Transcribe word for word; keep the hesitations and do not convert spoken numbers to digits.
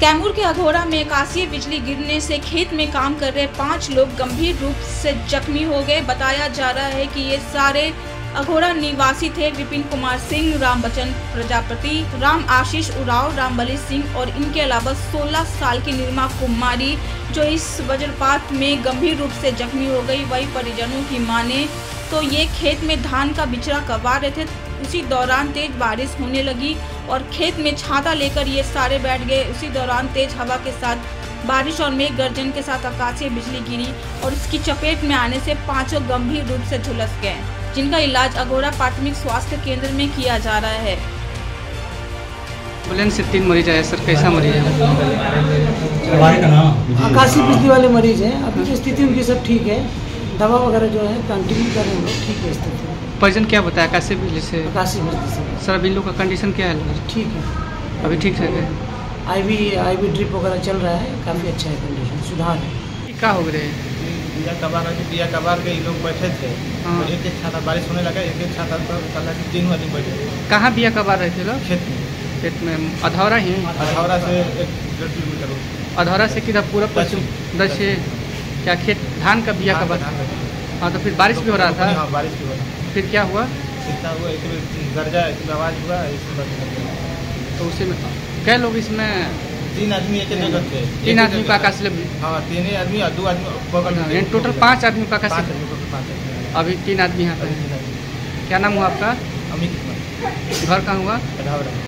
कैमूर के अघोरा में आकाशीय बिजली गिरने से खेत में काम कर रहे पांच लोग गंभीर रूप से जख्मी हो गए। बताया जा रहा है कि ये सारे अघोरा निवासी थे। विपिन कुमार सिंह, राम बच्चन प्रजापति, राम आशीष उराव, राम बली सिंह और इनके अलावा सोलह साल की निर्मा कुमारी जो इस वज्रपात में गंभीर रूप से जख्मी हो गई। वही परिजनों की माने तो ये खेत में धान का बिचड़ा करवा रहे थे। उसी दौरान तेज बारिश होने लगी और खेत में छाता लेकर ये सारे बैठ गए। उसी दौरान तेज हवा के साथ बारिश और मेघ गर्जन के साथ आकाशीय बिजली गिरी और इसकी चपेट में आने से पांचों गंभीर रूप से झुलस गए, जिनका इलाज अघोरा प्राथमिक स्वास्थ्य केंद्र में किया जा रहा है। एम्बुलेंस से तीन मरीज आए सर, कैसा मरीज है? आकाशीय बिजली वाले मरीज हैं। अभी जो स्थिति उनकी सब ठीक है, दवा वगैरह जो है कंटिन्यू कर रहे हैं लोग, ठीक है स्थिति। परिजन क्या बताया आकाशीय बिजली से? आकाशीय बिजली से सर अभी लोग का कंडीशन क्या है? ठीक है, अभी ठीक है। आईवी आईवी ड्रिप वगैरह चल रहा है, काफ़ी अच्छा है, कंडीशन सुधार है। क्या हो गए? बिया कबार बिया कबार के लोग बैठे थे। हाँ। तो एक एक छाता बारिश होने लगा, एक एक छाता पर तीन आदमी बैठे। कहाँ बिया कबार रहे थे लोग? खेत में। खेत में अधौरा ही? अधौरा से एक डेढ़ किलोमीटर। अधौरा से किधर पूरा पश्चिम दस से क्या खेत धान का बिया कबार? हाँ, तो फिर बारिश भी हो रहा था? हाँ, बारिश भी हो रहा था। फिर क्या हुआ? कितना हुआ, एक गरजा आवाज़ हुआ, तो उसी में क्या लोग इसमें? तीन आदमी एक जगह थे। तीन आदमी का आकाशीय? हाँ, तीन ही आदमी और दो आदमी टोटल पाँच आदमी का आकाशीय। अभी तीन आदमी यहाँ पे। क्या नाम हुआ आपका? अमित। घर कहाँ हुआ? अधौरा।